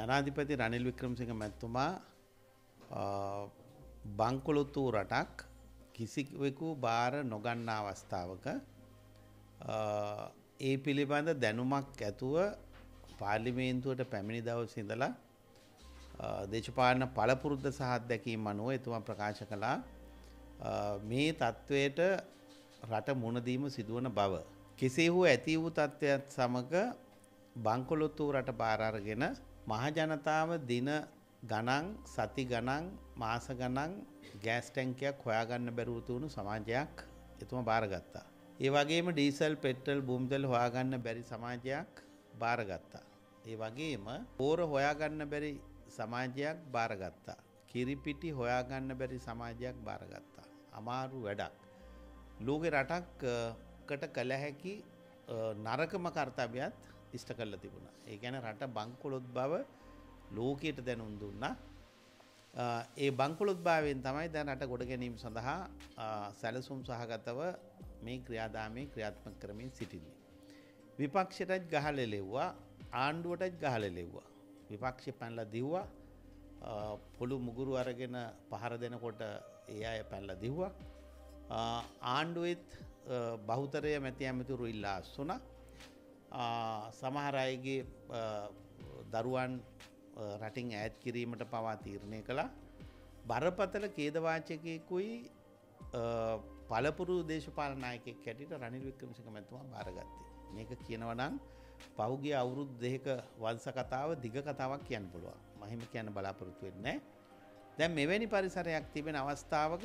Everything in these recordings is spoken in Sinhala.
ජනාධිපති රනිල් වික්‍රමසිංහ මැතිතුමා බංකොලොත්තු රටක් කිසිවෙකු බාර නොගන්නා අවස්ථාවක ඒ පිළිබඳ දැනුමක් ඇතුව පාර්ලිමේන්තුවට පැමිණි දවසේ ඉඳලා දේශපාලන පළපුරුද්ද සහ අත්දැකීම් අනුව එතුමා ප්‍රකාශ කළා මේ තත්වයට රට මුහුණ දීම සිදුවන බව. කෙසේ හෝ ඇති වූ තත්ත්වයත් සමග බංකොලොත්තු රට බාර අරගෙන මහ ජනතාව දින ගණන් සති ගණන් මාස ගණන් ගෑස් ටැංකියක් හොයාගන්න බැරුව තුණු සමාජයක් එතුමා බාරගත්තා. ඒ වගේම ඩීසල් පෙට්‍රල් භූමිතල හොයාගන්න බැරි සමාජයක් බාරගත්තා. ඒ වගේම පෝර හොයාගන්න බැරි සමාජයක් බාරගත්තා. කිරිපිටි හොයාගන්න බැරි සමාජයක් බාරගත්තා. අමාරු වැඩක්. ලෝකේ රටකට කළ හැකි නරකම කර්තව්‍යයක් ඉෂ්ට කරලා තිබුණා. ඒ කියන්නේ රට බංකොලොත් බව ලෝකයට දැනුම් දුන්නා. ඒ බංකොලොත් භාවයෙන් තමයි දැන් රට ගොඩ ගැනීම සඳහා සැලසුම් සහගතව මේ ක්‍රියාදාමයේ ක්‍රියාත්මක කරමින් සිටින්නේ. විපක්ෂයටත් ගහලා ලෙව්වා, ආණ්ඩුවටත් ගහලා ලෙව්වා. විපක්ෂය පැනලා දිව්වා. පොළු මුගුරු අරගෙන පහර දෙනකොට ඒ අය පැනලා දිව්වා. ආණ්ඩුවෙත් බහුතරය මැති ඇමතිවරු ඉල්ලා අස්සුණා. සමහර අයගේ දරුවන් රටින් ඈත් කිරීමට පවා තීරණය කළා. බරපතල ඛේදවාචකයකුයි පළපුරු දේශපාලන නායකයෙක් හැටියට රනිල් වික්‍රමසිංහ මැතිතුමා බාරගත්තේ. මේක කියනවා නම් පහුගිය අවුරුදු දෙකක වංශ කතාව දිග කතාවක් කියන්න පුළුවන්. මම හිම කියන්න බලාපොරොත්තු වෙන්නේ නැහැ. දැන් මෙවැනි පරිසරයක් තිබෙන අවස්ථාවක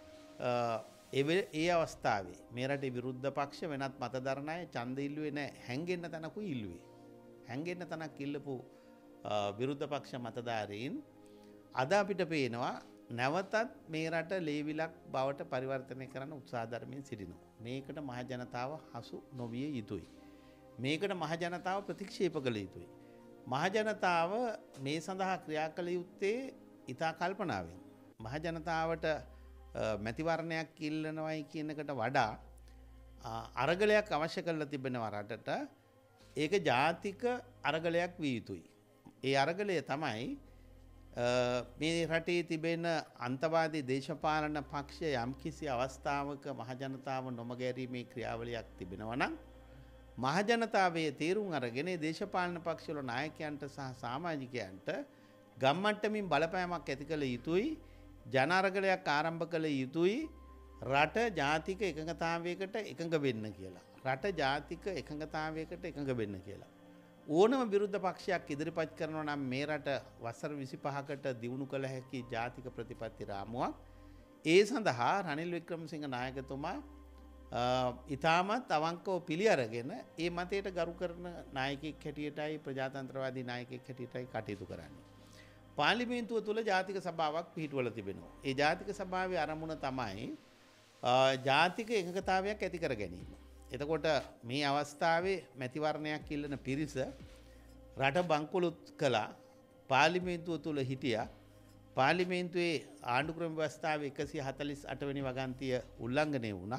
ඒ අවස්ථාවේ මේ රටේ විරුද්ධ පක්ෂ වෙනත් මතදරණ අය ඡන්ද ඉල්ලුවේ නැහැ. හැංගෙන්න තනකුයි ඉල්ලුවේ. හැංගෙන්න තනක් ඉල්ලපු විරුද්ධ පක්ෂ මතධාරීන් අද අපිට පේනවා නැවතත් මේ රට ලේවිලක් බවට පරිවර්තනය කරන්න උත්සාහ දරමින් සිටිනවා. මේකට මහ ජනතාව හසු නොවිය යුතුයි. මේකට මහ ජනතාව ප්‍රතික්ෂේප කළ යුතුයි. මහ ජනතාව මේ සඳහා ක්‍රියා කළ යුත්තේ ඉතා කල්පනාවෙන්. මහ ජනතාවට මැතිවරණයක් ඉල්ලනවයි කියන එකට වඩා අරගලයක් අවශ්‍ය කරලා තිබෙනවා රටට. ඒක ජාතික අරගලයක් විය යුතුයි. ඒ අරගලය තමයි මේ රටේ තිබෙන අන්තවාදී දේශපාලන පක්ෂ යම්කිසි අවස්ථාවක මහ ජනතාව නොමගැරීමේ ක්‍රියාවලියක් තිබෙනවා නම් මහ ජනතාවයේ තීරුම් අරගෙන දේශපාලන පක්ෂවල නායකයන්ට සහ සමාජිකයන්ට ගම්මට්ටමින් බලපෑමක් ඇති කළ යුතුයි. ජන අරගලයක් ආරම්භ කළ යුතුයි. රට ජාතික එකඟතාවයකට එකඟ වෙන්න කියලා. රට ජාතික එකඟතාවයකට එකඟ වෙන්න කියලා. ඕනම විරුද්ධ පක්ෂයක් ඉදිරිපත් කරනවා නම් මේ රට වසර 25කට දියුණු කළ හැකි ජාතික ප්‍රතිපත්ති රාමුවක්. ඒ සඳහා රනිල් වික්‍රමසිංහ නායකතුමා ඉතාමත් අවංකව පිළි අරගෙන ඒ මතයට ගරු කරන නායකයෙක් හැටියටයි ප්‍රජාතන්ත්‍රවාදී නායකයෙක් හැටියටයි කටයුතු කරන්නේ. පාර්ලිමේන්තුව තුළ ජාතික සභාවක් පිහිටුවලා තිබෙනවා. ඒ ජාතික සභාවේ අරමුණ තමයි ජාතික එකඟතාවයක් ඇති කර ගැනීම. එතකොට මේ අවස්ථාවේ මැතිවරණයක් ඉල්ලන පිරිස රට බංකොලොත් කළා. පාර්ලිමේන්තුව තුළ හිටියා. පාර්ලිමේන්තුවේ ආණ්ඩු ක්‍රම ව්‍යවස්ථාවේ 148 වෙනි වගන්තිය උල්ලංඝනය වුණා.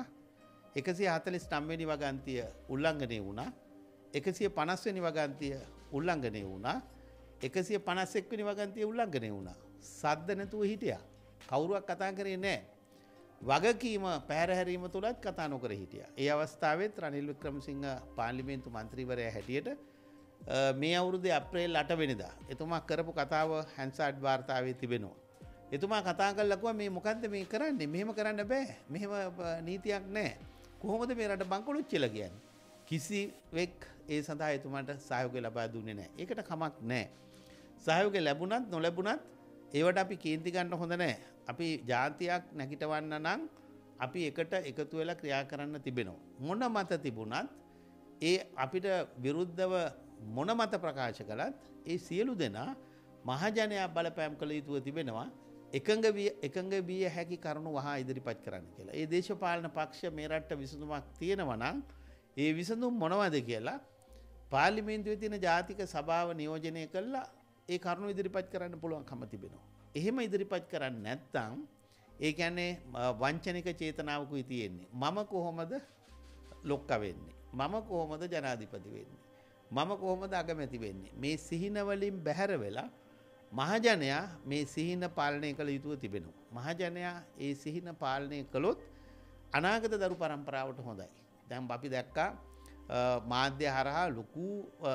149 වෙනි වගන්තිය උල්ලංඝනය වුණා. 150 වෙනි වගන්තිය උල්ලංඝනය වුණා. 151 වෙනි වගන්තිය උල්ලංඝනය වුණා. සද්ද නැතුව හිටියා. කවුරුවක් කතා කරේ නැහැ. වගකීම පැහැරහැරීම තුලත් කතා නොකර හිටියා. ඒ අවස්ථාවෙත් රනිල් වික්‍රමසිංහ පාර්ලිමේන්තු මන්ත්‍රීවරයා හැටියට මේ අවුරුද්දේ අප්‍රේල් 8 වෙනිදා එතුමා කරපු කතාව හැන්සාඩ් වාර්තාවේ තිබෙනවා. එතුමා කතා කරලා කිව්වා මේ මොකද්ද මේ කරන්නේ? මෙහෙම කරන්න බෑ. මෙහෙම නීතියක් නැහැ. කොහොමද මේ රට බංකොලොත් කියලා කියන්නේ? කිසිවෙක් ඒ සඳහා එතුමාට සහයෝගය ලබා දුන්නේ නැහැ. ඒකට කමක් නැහැ. සහයෝගය ලැබුණත් නොලැබුණත් ඒවට අපි කේන්ති ගන්න හොඳ නැහැ. අපි ජාතියක් නැගිටවන්න නම් අපි එකට එකතු වෙලා ක්‍රියා කරන්න තිබෙනවා. මොන මත තිබුණත් ඒ අපිට විරුද්ධව මොන මත ප්‍රකාශ කළත් ඒ සියලු දෙනා මහජනයා බලපෑම් කළ යුතුව තිබෙනවා. එකඟ විය හැකි කරුණු වහා ඉදිරිපත් කරන්න කියලා. ඒ දේශපාලන පක්ෂ මේ රටට විසඳුමක් තියෙනවා නම් ඒ විසඳුම් මොනවද කියලා පාර්ලිමේන්තුවේ තියෙන ජාතික සභාව නියෝජනය කළා ඒ කරුණු ඉදිරිපත් කරන්න පුළුවන්කම තිබෙනවා. එහෙම ඉදිරිපත් කරන්නේ නැත්නම් ඒ කියන්නේ වංචනික චේතනාවකුයි තියෙන්නේ. මම කොහොමද ලොක්ක වෙන්නේ? මම කොහොමද ජනාධිපති වෙන්නේ? මම කොහොමද අගමැති වෙන්නේ? මේ සිහින වලින් බැහැර වෙලා මහජනයා මේ සිහින පාලනය කළ යුතුව තිබෙනවා. මහජනයා ඒ සිහින පාලනය කළොත් අනාගත දරු පරම්පරාවට හොඳයි. දැන් අපි දැක්කා මාධ්‍ය හරහා ලොකු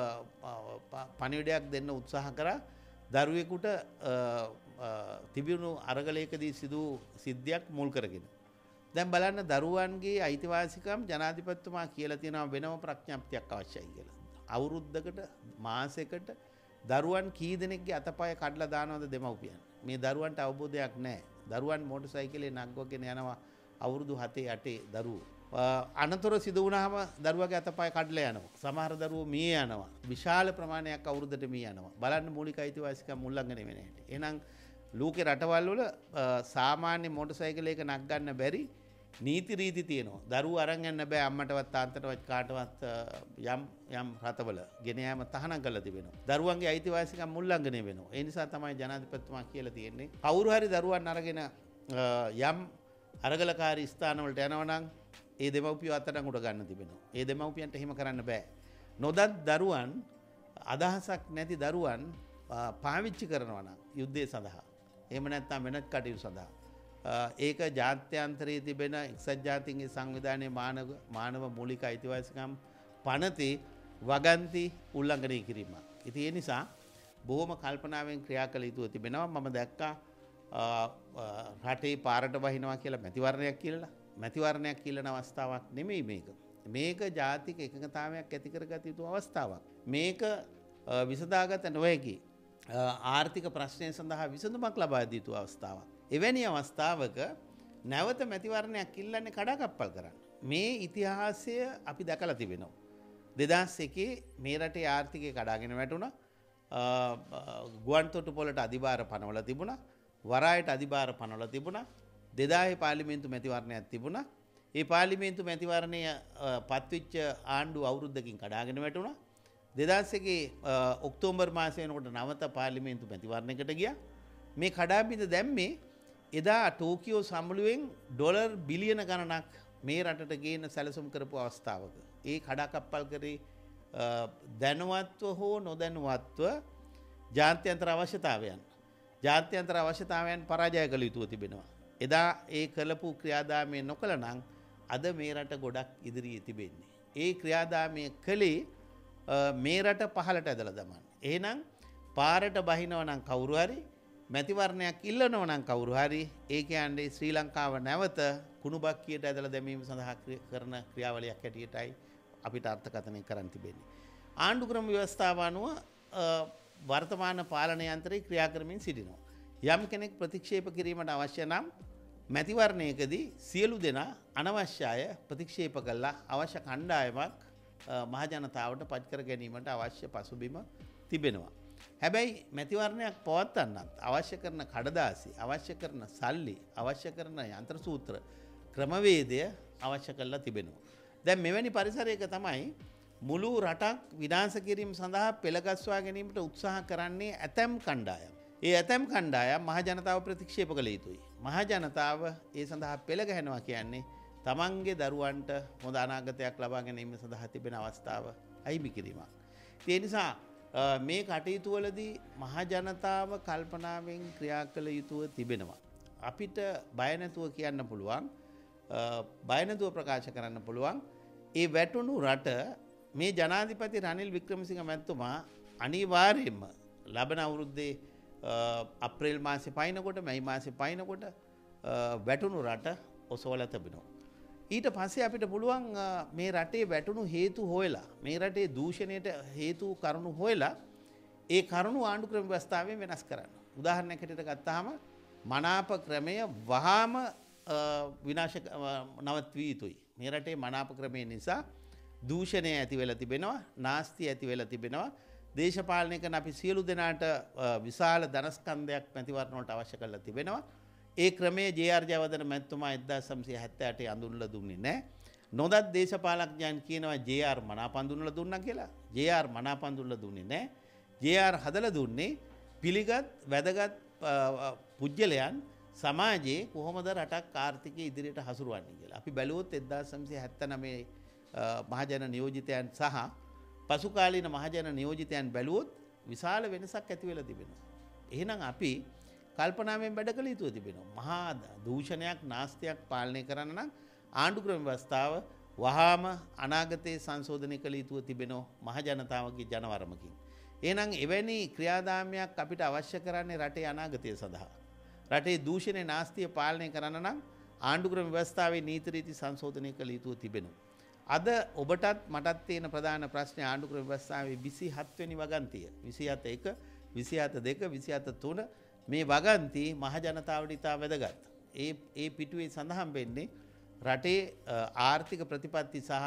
පණිවිඩයක් දෙන්න උත්සාහ කරා දරුවෙකුට තිබුණු අරගලයකදී සිදු සිද්ධියක් මුල් කරගෙන. දැන් බලන්න දරුවන්ගේ අයිතිවාසිකම් ජනාධිපතිතුමා කියලා තියෙනවා වෙනම ප්‍රඥාප්තියක් අවශ්‍යයි කියලා. අවුරුද්දකට මාසයකට දරුවන් කී දෙනෙක්ගේ අතපය කඩලා දානවද දෙමව්පියන්? මේ දරුවන්ට අවබෝධයක් නැහැ. දරුවන් මෝටර් සයිකලේ නංගවගෙන යනවා අවුරුදු 7 8 දරුවෝ. අනතුරු සිදු වුණාම දරුවගේ අතපය කඩලා යනවා. සමහර දරුවෝ මිය යනවා. විශාල ප්‍රමාණයක් අවුරුද්දට මිය යනවා. බලන්න මූලික අයිතිවාසිකම් උල්ලංඝනය වෙන හැටි. එහෙනම් ලෝකේ රටවල් වල සාමාන්‍ය මෝටර් සයිකලයක නක් ගන්න බැරි නීති රීති තියෙනවා. දරුවෝ අරන් යන්න බෑ අම්මටවත් තාත්තටවත් කාටවත් යම් රටවල ගෙන යාම තහනම් කරලා තිබෙනවා. දරුවන්ගේ අයිතිවාසිකම් උල්ලංඝනය වෙනවා. ඒ නිසා තමයි ජනාධිපතිතුමා කියලා තියෙන්නේ. කවුරු හරි දරුවන් අරගෙන යම් අරගලකාරී ස්ථාන වලට යනවා නම් ඒ දෙමව්පියෝ අත්අඩංගුවට ගන්න තිබෙනවා. ඒ දෙමව්පියන්ට එහෙම කරන්න බෑ. නොදත් දරුවන් අදහසක් නැති දරුවන් පාවිච්චි කරනවා නම් යුද්ධය සඳහා. එහෙම නැත්නම් වෙනත් කටයුතු සඳහා. ඒක ජාත්‍යන්තරයේ තිබෙන එක්සත් ජාතීන්ගේ සංවිධානයේ මානව මූලික අයිතිවාසිකම් පනතේ වගන්ති උල්ලංඝනය කිරීමක්. ඉතින් ඒ නිසා බොහොම කල්පනාවෙන් ක්‍රියා කළ යුතුව තිබෙනවා. මම දැක්කා රටේ පාරට වහිනවා කියලා මැතිවරණයක් කියලා. මැතිවරණයක් කියලා අවස්ථාවක් නෙමෙයි මේක. මේක ජාතික එකඟතාවයක් ඇති කරගත යුතු අවස්ථාවක්. මේක විසඳාගත නොහැකි ආර්ථික ප්‍රශ්නය සඳහා විසඳුමක් ලබා දිය යුතු අවස්ථාවක්. එවැනි අවස්ථාවක නැවත මැතිවරණයක් ඉල්ලන්නේ කඩාකප්පල් කරන්න. මේ ඉතිහාසය අපි දැකලා තිබෙනවා. 2001 මේ රටේ ආර්ථිකය කඩාගෙන වැටුණා. ගුවන් තොටුපළට අධිභාර පනවලා තිබුණා. වරායට අධිභාර පනවලා තිබුණා. 2000 පාර්ලිමේන්තු මැතිවරණයක් තිබුණා. ඒ පාර්ලිමේන්තු මැතිවරණය පත්විච්ච ආණ්ඩුව අවුරුද්දකින් කඩාගෙන වැටුණා. 2001 ඔක්තෝබර් මාසයේ වෙනකොට නවත පාර්ලිමේන්තු මැතිවරණයකට ගියා. මේ කඩාබිඳ දැම්මේ එදා ටෝකියෝ සමුළුවෙන් ඩොලර් බිලියන ගණනක් මේ රටට ගේන සැලසුම් කරපු අවස්ථාවක. ඒ කඩාකප්පල් කරේ දැනුවත්ව හෝ නොදැනුවත්ව ජාත්‍යන්තර අවශ්‍යතාවයන්. ජාත්‍යන්තර අවශ්‍යතාවයන් පරාජය කළ යුතුව තිබෙනවා. එදා ඒ කළපු ක්‍රියාදාමය නොකළ නම් අද මේ රට ගොඩක් ඉදිරියේ තිබෙන්නේ. ඒ ක්‍රියාදාමය කළේ මේ රට පහළට ඇදලා දමන්න. එහෙනම් පාරට බහිනවා නම් කවුරු හරි මැතිවරණයක් ඉල්ලනවා නම් කවුරු හරි ඒ කියන්නේ ශ්‍රී ලංකාව නැවත කුණුබක්කියට ඇදලා දැමීම සඳහා කරන ක්‍රියාවලියක් හැටියටයි අපිට අර්ථකථනය කරන්න තිබෙන්නේ. ආණ්ඩු ක්‍රම ව්‍යවස්ථාව අනුව වර්තමාන පාලන යන්ත්‍රය ක්‍රියා කරමින් සිටිනවා. යම් කෙනෙක් ප්‍රතික්ෂේප කිරීමට අවශ්‍ය නම් මැතිවරණයකදී සියලු දෙනා අනවශ්‍ය අය ප්‍රතික්ෂේප කළා අවශ්‍ය කණ්ඩායමක් මහජනතාවට පත් කර ගැනීමට අවශ්‍ය පසුබිම තිබෙනවා. හැබැයි මැතිවරණයක් පවත්වන්නත් අවශ්‍ය කරන කඩදාසි, අවශ්‍ය කරන සල්ලි, අවශ්‍ය කරන යන්ත්‍ර සූත්‍ර ක්‍රමවේදය අවශ්‍ය කරලා තිබෙනවා. දැන් මෙවැනි පරිසරයක තමයි මුළු රටක් විනාශ කිරීම සඳහා පෙළගස්වා ගැනීමට උත්සාහ කරන්නේ ඇතැම් කණ්ඩායම්. ඒ ඇතැම් කණ්ඩායම් මහජනතාව ප්‍රතික්ෂේප කළ යුතුයි. මහජනතාව ඒ සඳහා පෙළ ගැහෙනවා කියන්නේ තමන්ගේ දරුවන්ට හොඳ අනාගතයක් ලබා ගැනීම සඳහා තිබෙන අවස්ථාව අයිමි කිරීමක්. ඒ නිසා මේ කටයුතු වලදී මහජනතාව කල්පනාවෙන් ක්‍රියා කළ යුතුව තිබෙනවා. අපිට බය නැතුව කියන්න පුළුවන්, බය නැතුව ප්‍රකාශ කරන්න පුළුවන්. ඒ වැටුණු රට මේ ජනාධිපති රනිල් වික්‍රමසිංහ මැතිතුමා අනිවාර්යයෙන්ම ලබන අවුරුද්දේ අප්‍රේල් මාසේ පයින්නකොට මැයි මාසේ පයින්නකොට වැටුණු රට ඔසවලා තිබෙනවා. ඊට පස්සේ අපිට පුළුවන් මේ රටේ වැටුණු හේතු හොයලා, මේ රටේ දූෂණයට හේතු කරුණු හොයලා ඒ කරුණු ආණ්ඩු ක්‍රම ව්‍යවස්ථාවෙන් වෙනස් කරන්න. උදාහරණයක් හැටියට ගත්තාම මනාප ක්‍රමය වහාම විනාශ නවත්විය යුතුයි. මේ රටේ මනාප ක්‍රමය නිසා දූෂණය ඇති වෙලා තිබෙනවා, නාස්ති ඇති වෙලා තිබෙනවා. දේශපාලනය කරන අපි සියලු දෙනාට විශාල ධනස්කන්ධයක් මැතිවරණ වලට අවශ්‍ය කරලා තිබෙනවා. ඒ ක්‍රමයේ ජේ.ආර්. ජයවර්ධන මැතිතුමා 1978 අඳුන්ලා දුන්නේ නැහැ. නොදත් දේශපාලඥයන් කියනවා ජේ.ආර්. මනාප අඳුන්ලා දුන්නා කියලා. ජේ.ආර්. මනාප අඳුන්ලා දුන්නේ නැහැ. ජේ.ආර්. හදලා දුන්නේ පිළිගත් වැදගත් පුජ්‍යලයන් සමාජයේ කොහොමද රටක් ආර්ථිකය ඉදිරියට හසුරුවන්නේ කියලා. අපි බැලුවොත් 1979 මහජන නියෝජිතයන් සහ පසු කාලීන මහජන නියෝජිතයන් බැලුවොත් විශාල වෙනසක් ඇති වෙලා තිබෙනවා. එහෙනම් අපි කල්පනාවෙන් වැඩ කළ යුතු තිබෙනවා. මහා දූෂණයක් නාස්තියක් පාලනය කරන්න නම් ආණ්ඩු ක්‍රම ව්‍යවස්ථාව වහාම අනාගතයේ සංශෝධනය කළ යුතු තිබෙනවා මහ ජනතාවගේ ජනවරමකින්. එහෙනම් එවැනි ක්‍රියාදාමයක් අපිට අවශ්‍ය කරන්නේ රටේ අනාගතය සඳහා. රටේ දූෂණේ නාස්තිය පාලනය කරන්න නම් ආණ්ඩු ක්‍රම ව්‍යවස්ථාවේ නීති රීති සංශෝධනය කළ යුතු තිබෙනවා. අද ඔබටත් මටත් තියෙන ප්‍රධාන ප්‍රශ්නේ ආණ්ඩු ක්‍රම ව්‍යවස්ථාවේ 27 වෙනි වගන්තිය 27 1 27 2 27 3 මේ වගන්ති මහ ජනතාවට ඉතා වැදගත්. ඒ පිටුවේ සඳහන් වෙන්නේ රටේ ආර්ථික ප්‍රතිපත්ති සහ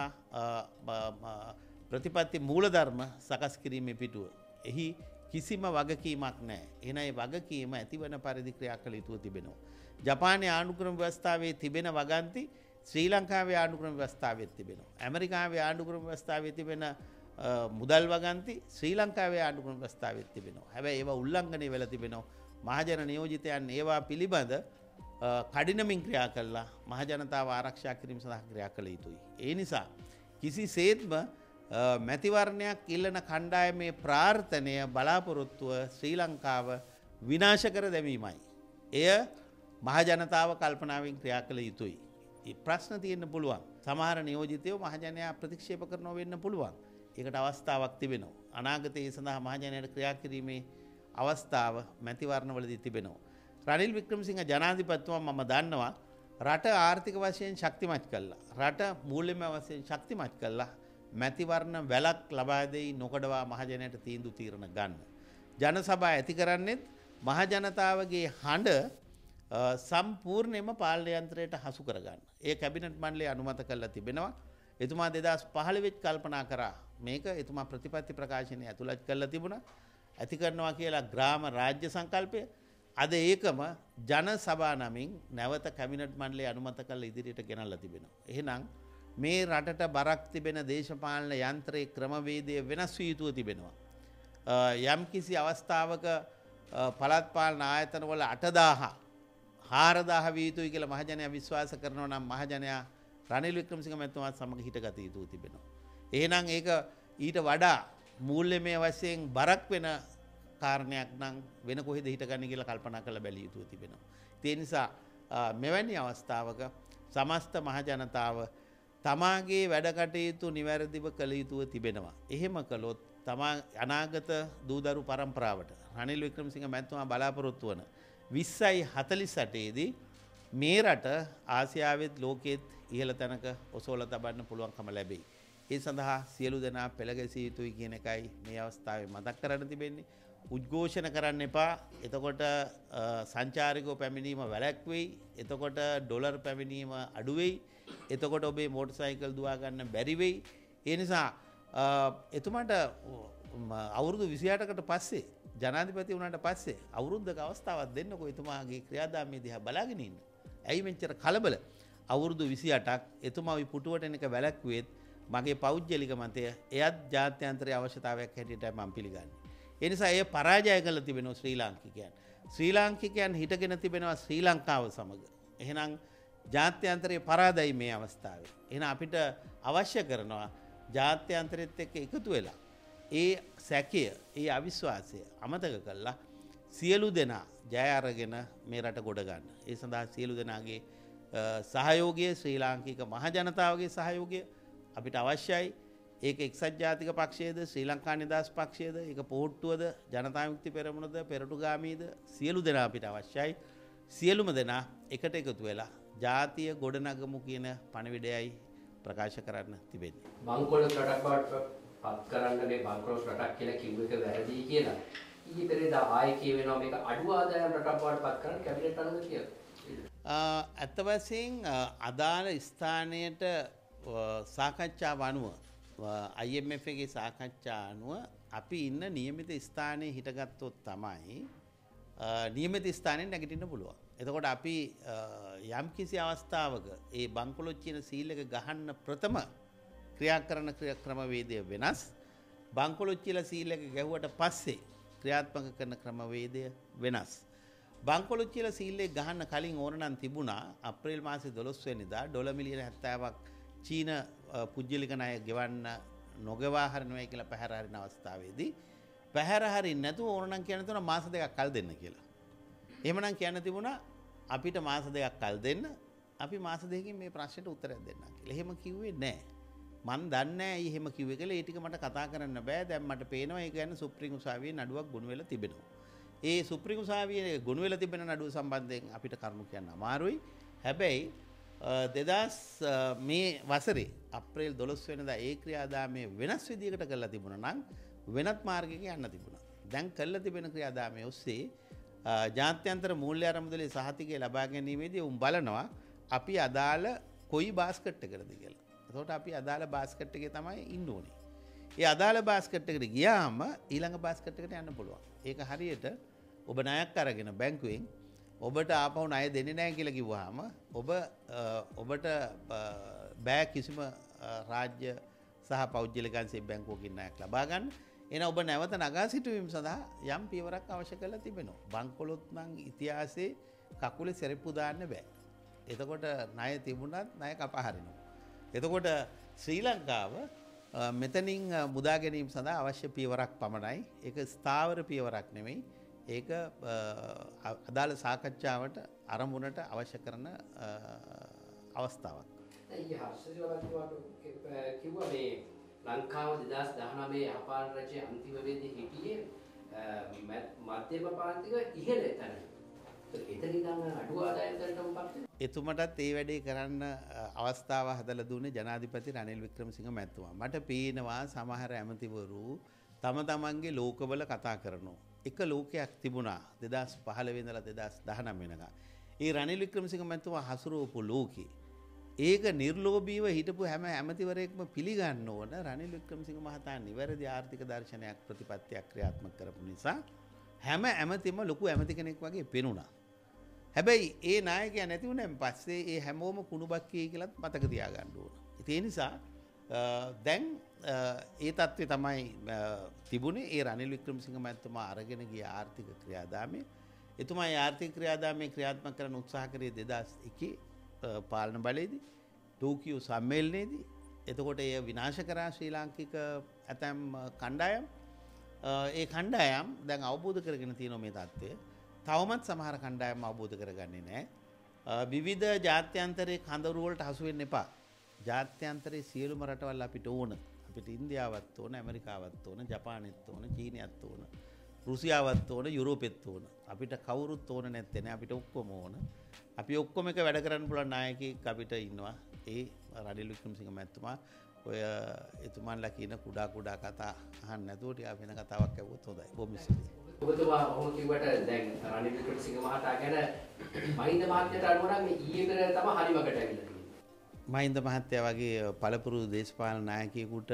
ප්‍රතිපත්ති මූලධර්ම සකස් කිරීමේ පිටුව. එහි කිසිම වගකීමක් නැහැ. එහෙනම් ඒ වගකීම ඇතිවන පරිදි ක්‍රියා කළ යුතු තිබෙනවා. ජපානයේ ආණ්ඩු ක්‍රම ව්‍යවස්ථාවේ තිබෙන වගන්ති ශ්‍රී ලංකාවේ ආණ්ඩු ක්‍රම ව්‍යවස්ථාවෙත් තිබෙනවා. ඇමරිකාවේ ආණ්ඩු ක්‍රම ව්‍යවස්ථාවේ තිබෙන මුදල් වගන්ති ශ්‍රී ලංකාවේ ආණ්ඩු ක්‍රම ව්‍යවස්ථාවෙත් තිබෙනවා. හැබැයි ඒවා උල්ලංඝනය වෙලා තිබෙනවා. මහජන නියෝජිතයන් ඒවා පිළිබඳ කඩිනමින් ක්‍රියා කළා මහ ජනතාව ආරක්ෂා කිරීම සඳහා ක්‍රියා කළ යුතුයි. ඒ නිසා කිසිසේත්ම මැතිවරණයක් ඉල්ලන කණ්ඩායමේ ප්‍රාර්ථනය බලාපොරොත්තුව ශ්‍රී ලංකාව විනාශ කර දැමීමයි. එය මහ ජනතාව කල්පනාවෙන් ක්‍රියා කළ යුතුයි. ඒ ප්‍රශ්න තියෙන්න පුළුවන්. සමහර නියෝජිතයෝ මහජනයා ප්‍රතික්ෂේප කරනවා වෙන්න පුළුවන්. ඒකට අවස්ථාවක් තිබෙනවා. අනාගතයේ සඳහා මහජනයාට ක්‍රියා කිරීමේ අවස්ථාව මැතිවරණවලදී තිබෙනවා. රනිල් වික්‍රමසිංහ ජනාධිපතිතුමා මම දන්නවා රට ආර්ථික වශයෙන් ශක්තිමත් කළා. රට මූල්‍යමය වශයෙන් ශක්තිමත් කළා. මැතිවරණ වැලක් ලබා දෙයි නොකඩවා මහජනයාට තීන්දුව තීරණ ගන්න. ජනසභා ඇති කරන්නේත් මහ ජනතාවගේ හඬ සම්පූර්ණයෙන්ම පාලන යන්ත්‍රයට හසු කරගන්න. ඒ කැබිනට් මණ්ඩලය අනුමත කළා තිබෙනවා. එතුමා 2015 වෙත් කල්පනා කරා මේක එතුමා ප්‍රතිපත්ති ප්‍රකාශනය ඇතුළත් කළා තිබුණා. ඇති කරනවා කියලා ග්‍රාම රාජ්‍ය සංකල්පය අද ඒකම ජන සභා නමින් නැවත කැබිනට් මණ්ඩලය අනුමත කරලා ඉදිරියට ගෙනල්ලා තිබෙනවා. එහෙනම් මේ රටට බරක් තිබෙන දේශපාලන යන්ත්‍රයේ ක්‍රමවේදය වෙනස් විය යුතුව තිබෙනවා. යම් කිසි අවස්ථාවක පළාත් පාලන ආයතන වල 8000 4000 විය යුතුයි කියලා මහජනයා විශ්වාස කරනවා නම් මහජනයා රනිල් වික්‍රමසිංහ මැතිතුමාත් සමග හිටගත යුතුව තිබෙනවා. එහෙනම් ඒක ඊට වඩා මූල්‍යමය වශයෙන් බරක් වෙන කාරණයක් නම් වෙන කොහෙද හිටගන්නේ කියලා කල්පනා කරලා බැලිය යුතුව තිබෙනවා. ඒ නිසා මෙවැනි අවස්ථාවක සමස්ත මහ ජනතාව තමාගේ වැඩ කටයුතු නිවැරදිව කළ යුතුව තිබෙනවා. එහෙම කළොත් තමා අනාගත දූදරු පරම්පරාවට රනිල් වික්‍රමසිංහ මැතිතුමා බලාපොරොත්තු වන 2048 දී මේ රට ආසියාවෙත් ලෝකෙත් ඉහළ තැනක ඔසවලා තබන්න පුළුවන්කම ලැබෙයි. ඒ සඳහා සියලු දෙනා පෙළගැසිය යුතුයි කියන එකයි මේ අවස්ථාවේ මතක් කරන්න තිබෙන්නේ. උද්ඝෝෂණ කරන්න එපා. එතකොට සංචාරිකව පැමිණීම වැළැක්වෙයි. එතකොට ඩොලර් පැමිණීම අඩු වෙයි. එතකොට ඔබේ මෝටර් සයිකල් දුවා ගන්න බැරි වෙයි. ඒ නිසා එතුමාට අවුරුදු 28කට පස්සේ ජනාධිපති වුණාට පස්සේ අවුරුද්දක අවස්ථාවක් දෙන්නකෝ එතුමාගේ ක්‍රියාදාමයේ දිහා බලාගෙන ඉන්න. ඇයි මෙච්චර කලබල? අවුරුදු 28ක් එතුමා ওই පුටුවට එනක වැළැක්ුවේත් මගේ පෞද්ගලික මතය එයත් ජාත්‍යන්තරයේ අවශ්‍යතාවයක් හැටියට මම පිළිගන්නේ. ඒ නිසා ඒ පරාජය කළ තිබෙනවා ශ්‍රී ලාංකිකයන්. ශ්‍රී ලාංකිකයන් හිටගෙන තිබෙනවා ශ්‍රී ලංකාව සමග. එහෙනම් ජාත්‍යන්තරයේ පරාදයි මේ අවස්ථාවේ. එහෙනම් අපිට අවශ්‍ය කරනවා ජාත්‍යන්තරයේත් එක්ක එකතු වෙලා ඒ සැකය, ඒ අවිශ්වාසය අමතක කළා සියලු දෙනා ජය අරගෙන මේ රට ගොඩ ගන්න. ඒ සඳහා සියලු දෙනාගේ සහයෝගය, ශ්‍රී ලාංකික මහ ජනතාවගේ සහයෝගය අපිට අවශ්‍යයි. ඒක එක්සත් ජාතික පක්ෂයේද, ශ්‍රී ලංකා නිදහස් පක්ෂයේද, ඒක පොහොට්ටුවද, ජනතා විමුක්ති පෙරමුණද, පෙරටුගාමීද සියලු දෙනා අපිට අවශ්‍යයි. සියලුම දෙනා එකට එකතු වෙලා ජාතිය ගොඩනගමු කියන පණිවිඩයයි ප්‍රකාශ කරන්න තිබෙන්නේ. බංකොලොත් රටක් බවට පත් කරන්න මේ බංකොලොත් රටක් කියලා කිව්ව එක වැරදි කියලා. ඊයේ පෙරේදා ආයේ කියවෙනවා මේක අඩු ආදායම් රටක් බවට පත් කරන්න කැබිනට් අනුමත කියලා. ඇත්ත වශයෙන් අදාළ ස්ථානයට සාකච්ඡාව අනුව IMF එකේ සාකච්ඡා අනුව අපි ඉන්න නියමිත ස්ථානයේ හිටගත්තොත් තමයි නියමිත ස්ථානයෙන් නැගිටින්න පුළුවන්. එතකොට අපි යම් කිසි අවස්ථාවක ඒ බංකොලොත් කියන සීල් එක ගහන්න ප්‍රථම ක්‍රියා කරන ක්‍රමවේදය වෙනස්. බංකොලොත් කියලා සීල් එක ගැහුවට පස්සේ ක්‍රියාත්මක කරන ක්‍රමවේදය වෙනස්. බංකොලොත් කියලා සීල් එක ගහන්න කලින් ඕන නම් තිබුණා අප්‍රේල් මාසේ 12 වෙනිදා ඩොලර් මිලියන 70ක් චීන පුජ්‍යලික ණය ගෙවන්න නොගවා හරිනවයි කියලා පැහැර හරින අවස්ථාවේදී පැහැර හරින්න නැතුව ඕනනම් කියන්න තුන මාස දෙකක් කල් දෙන්න කියලා. එහෙමනම් කියන්න තිබුණා අපිට මාස දෙකක් කල් දෙන්න අපි මාස දෙකකින් මේ ප්‍රශ්නෙට උත්තරයක් දෙන්නම් කියලා. එහෙම කිව්වේ නැහැ. මන් දන්නේ නැහැ ඇයි එහෙම කිව්වේ කියලා. ඒ ටික මට කතා කරන්න බෑ. දැන් මට පේනවා ඒ කියන්නේ සුප්‍රීම උසාවියේ නඩුවක් ගොනු වෙලා තිබෙනවා. ඒ සුප්‍රීම උසාවියේ ගොනු වෙලා තිබෙන නඩුව සම්බන්ධයෙන් අපිට කරුණු කියන්න අමාරුයි. හැබැයි 2000 මේ වසරේ අප්‍රේල් 12 වෙනිදා ඒ ක්‍රියාදාමයේ වෙනස් විදියකට කරලා තිබුණා නම් වෙනත් මාර්ගයක යන්න තිබුණා. දැන් කරලා තිබෙන ක්‍රියාදාමයේ ඔස්සේ ජාත්‍යන්තර මූල්‍ය ආරමුදලේ සහතිකය ලබා ගැනීමේදී උන් බලනවා අපි අදාළ කොයි බාස්කට් එකකටද කියලා. එතකොට අපි අදාළ බාස්කට් එකේ තමයි ඉන්න ඕනේ. ඒ අදාළ බාස්කට් එකට ගියාම ඊළඟ බාස්කට් එකට යන්න පුළුවන්. ඒක හරියට ඔබ ණයක් අරගෙන බැංකුවෙන් ඔබට ආපහු ණය දෙන්නේ නැහැ කියලා කිව්වහම ඔබට බෑ කිසිම රාජ්‍ය සහ පෞද්ගලික අංශයෙන් බැංකුවකින් ණයක් ලබා ගන්න. එහෙනම් ඔබ නැවත නගා සිටුවීම සඳහා යම් පියවරක් අවශ්‍ය කරලා තිබෙනවා. බංකොලොත් නම් ඉතිහාසයේ කකුලේ සෙරෙප්පු දාන්න බෑ. එතකොට ණය තිබුණත් ණය කපා හරිනවා. එතකොට ශ්‍රී ලංකාව මෙතනින් මුදා ගැනීම සඳහා අවශ්‍ය පියවරක් පමණයි. ඒක ස්ථාවර පියවරක් නෙමෙයි. ඒක අදාළ සාකච්ඡාවට අරමුණට අවශ්‍ය කරන අවස්ථාවක්. ඊයේ හර්ෂජලවත් කිව්වා මේ ලංකාව 2019 යහපාලන රජයේ අන්තිම වෙද්දී හිටියේ මධ්‍යම පාන්තික ඉහළ තැන. එතන ඉඳන් අඩු ආදායම් තැනට මොකක්ද? එතුමටත් ඒ වැඩේ කරන්න අවස්ථාව හදලා දුන්නේ ජනාධිපති රනිල් වික්‍රමසිංහ මැතිතුමා. මට පේනවා සමහර ඇමතිවරු තම තමන්ගේ ලෝකවල කතා කරනවා. එක ලෝකයක් තිබුණා 2015 ඉඳලා 2019 වෙනකම්. ඒ රනිල් වික්‍රමසිංහ මැතිතුමා හසුරුවපු ලෝකේ ඒක නිර්ලෝභීව හිටපු හැම ඇමතිවරයෙක්ම පිළිගන්න ඕන රනිල් වික්‍රමසිංහ මහතා නිවැරදි ආර්ථික දර්ශනයක් ප්‍රතිපත්තියක් ක්‍රියාත්මක කරපු නිසා හැම ඇමතිම ලොකු ඇමති කෙනෙක් වගේ පෙනුණා. හැබැයි ඒ නායකයා නැති වුණාන් පස්සේ ඒ හැමෝම කුණුබක් කියේ කියලාත් මතක තියාගන්න ඕන. ඒ නිසා දැන් ඒ තත්ත්වය තමයි තිබුණේ. ඒ රනිල් වික්‍රමසිංහ මහත්මයා අරගෙන ගිය ආර්ථික ක්‍රියාදාමයේ එතුමා ඒ ආර්ථික ක්‍රියාදාමයේ ක්‍රියාත්මක කරන්න උත්සාහ කරේ 2001 පාලන බලයේදී ටෝකියෝ සම්මේලනයේදී. එතකොට එය විනාශ කරා ශ්‍රී ලාංකික ඇතැම් කණ්ඩායම්. ඒ කණ්ඩායම් දැන් අවබෝධ කරගෙන තියෙනවා මේ தත්ත්වය. තවමත් සමහර කණ්ඩායම් අවබෝධ කරගන්නේ නැහැ. විවිධ ජාත්‍යන්තරයේ කඳවුරු වලට හසු වෙන්න එපා. ජාත්‍යන්තරයේ සියලුම රටවල් අපිට ඕන. අපිට ඉන්දියාවත් ඕන, ඇමරිකාවත් ඕන, ජපානෙත් ඕන, චීනයත් ඕන, රුසියාවත් ඕන, යුරෝපෙත් ඕන. අපිට කවුරුත් ඕන නැත්තේ නෑ. අපිට ඔක්කොම ඕන. අපි ඔක්කොම එක වැඩ කරන්න පුළුවන් නායකයෙක් අපිට ඉන්නවා. ඒ රනිල් වික්‍රමසිංහ මැතිතුමා ඔය එතුමන්ලා කියන කුඩා කතා අහන්න නැතුව ටිකක් වෙන කතාවක් ඇහුවොත් හොඳයි. බොහොම ස්තුතියි. ඔබතුමා ඔහොම කිව්වට දැන් රනිල් වික්‍රමසිංහ මහතා ගැන මහින්ද මහත්තයාට අනුව නම් මේ ඊයේ පෙරේද තමයි හරි වගට ඇවිල්ලා තියෙන්නේ. මහින්ද මහත්තයා වගේ පළපුරුදු දේශපාලන නායකයෙකුට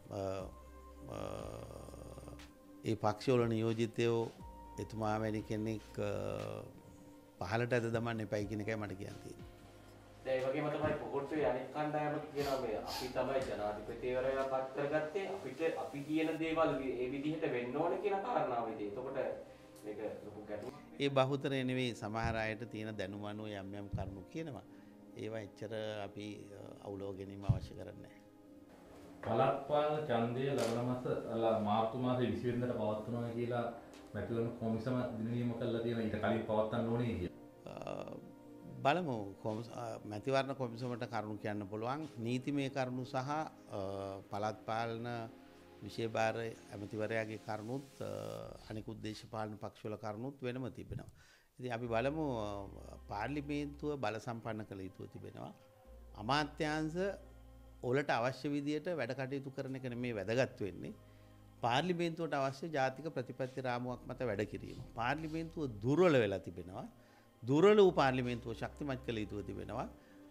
ඒ පක්ෂවල නියෝජිතයෝ එතුමා වැනි කෙනෙක් පහලට ඇද දමන්න එපයි කියන එකයි මට කියන්න තියෙන්නේ. දැන් ඒ වගේම තමයි පොකොට්ටුවේ අනෙක් කණ්ඩායමක් කියනවා මේ අපි තමයි ජනාධිපතිවරයා පත් කරගත්තේ අපිට අපි කියන දේවල් ඒ විදිහට වෙන්න ඕන කියන කාරණාවේදී. එතකොට මේක ලොකු ගැටලුවක්. ඒ බහුතරය නෙවෙයි සමහර අයට තියෙන දැනුම අනුව යම් යම් කරුණු කියනවා. ඒවා එච්චර අපි අවුලව ගැනීම අවශ්‍ය කරන්නේ නැහැ. පළාත් ඡන්දය ලබන මාස මාර්තු මාසේ 20 වෙනිදාට පවත්වනවා කියලා මැතිවරණ කොමිසම දිනනියම කළා තියෙනවා. ඊට කලින් පවත්වන්න ඕනේ කියලා. බලමු මැතිවරණ කොමිසමට කරුණු කියන්න පුළුවන්. නීතිමය කරුණු සහ පළාත් පාලන විශේෂ ඇමතිවරයාගේ කරුණුත් අනිකුත් දේශපාලන පක්ෂවල කරුණුත් වෙනම තිබෙනවා. ඉතින් අපි බලමු පාර්ලිමේන්තුව බල සම්පන්න කළ යුතු තිබෙනවා. අමාත්‍යාංශ වලට අවශ්‍ය විදියට වැඩ කටයුතු කරන එක නෙමේ වැදගත් වෙන්නේ. පාර්ලිමේන්තුවට අවශ්‍ය ජාතික ප්‍රතිපත්ති රාමුවක් මත වැඩ කිරීම. පාර්ලිමේන්තුව දුර්වල වෙලා තිබෙනවා. දුර්වල වූ පාර්ලිමේන්තුව ශක්තිමත් කළ යුතු තිබෙනවා.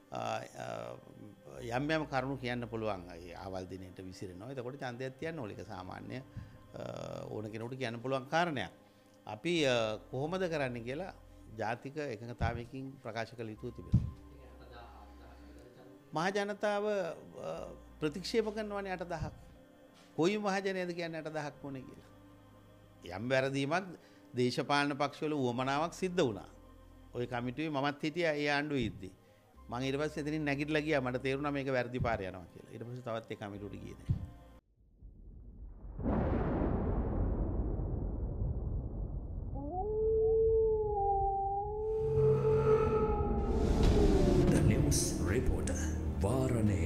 යම් යම් කරුණු කියන්න පුළුවන්. ආවල් දිනේට විසිරෙනවා. එතකොට ඡන්දයක් තියන්න ඕන. ඒක සාමාන්‍ය ඕන කෙනෙකුට කියන්න පුළුවන් කාරණයක්. අපි කොහොමද කරන්නේ කියලා ජාතික එකඟතාවයකින් ප්‍රකාශ කළ යුතු තිබෙනවා. මහ ජනතාව ප්‍රතික්ෂේප කරනවානේ 8000ක්. කොයි මහජනයද කියන්නේ 8000ක් වුණේ කියලා. යම් වැරදීමක් දේශපාලන පක්ෂවල උවමනාවක් සිද්ධ වුණා. ওই කමිටුවේ මමත් හිටියා ඒ ආණ්ඩුවේ ඉද්දි. මම ඊට පස්සේ එතනින් නැගිටලා ගියා. මට තේරුණා මේක වැරදි පාර යනවා කියලා. ඊට පස්සේ තවත් ඒ කමිටුවට ගියේ නෑ.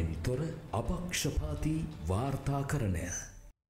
තොර අපක්ෂපාතී වාර්තාකරණය